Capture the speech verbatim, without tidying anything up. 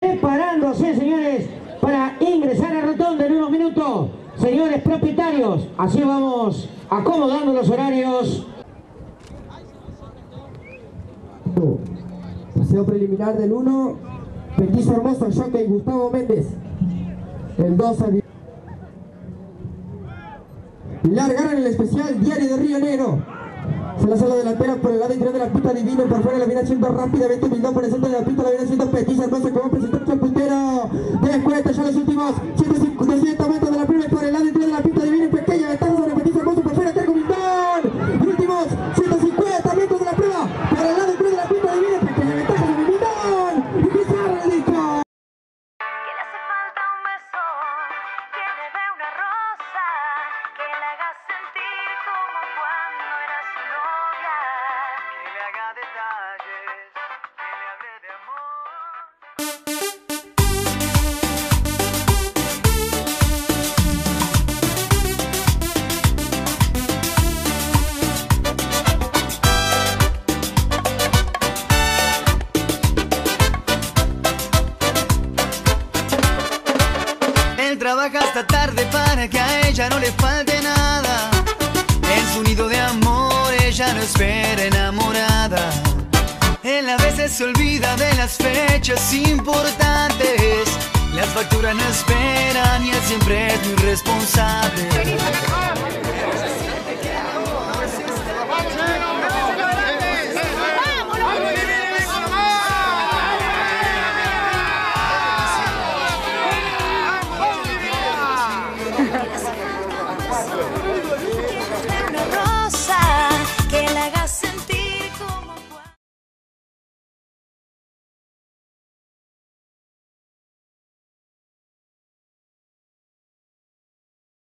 Preparándose, señores, para ingresar a rotonda en unos minutos. Señores propietarios, así vamos acomodando los horarios. Paseo preliminar del uno, Petiso Hermoso, Jockey Gustavo Méndez. El dos, Pilar Garra en el especial Diario de Río Negro. Se la sala delantera por el lado interior de la pista, Divino por fuera, la viene haciendo rápidamente Humildón por el centro de la pista, la viene haciendo Petiso Hermoso, que va a presentar el puntero. Descuenta ya los últimos doscientos metros de la primera por el lado interior de la pista, Divino, pequeña ventaja sobre Petiso Hermoso por fuera, carga Humildón. Y últimos ciento cincuenta metros de la prueba por el lado interior de la pista, Divino, pequeña ventaja sobre Humildón. Y Pizarro el disco. Que le hace falta un beso, que le dé una rosa, que le haga sentir como cuando era su novia, que le haga detalles, que le hable de amor. Él trabaja hasta tarde para que a ella no le falte nada. En su nido de amor ella no espera enamorada. Él a veces se olvida de las fechas importantes. Las facturas no esperan y él siempre es muy responsable.